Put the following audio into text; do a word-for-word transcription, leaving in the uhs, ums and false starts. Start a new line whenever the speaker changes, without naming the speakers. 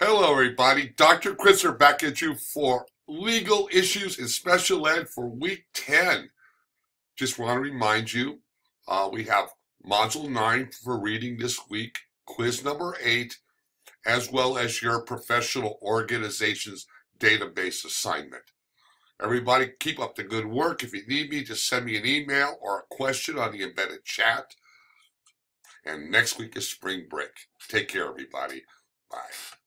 Hello, everybody. Doctor Christopher back at you for legal issues in special ed for week ten. Just want to remind you, uh, we have module nine for reading this week, quiz number eight, as well as your professional organization's database assignment. Everybody, keep up the good work. If you need me, just send me an email or a question on the embedded chat. And next week is spring break. Take care, everybody. Bye.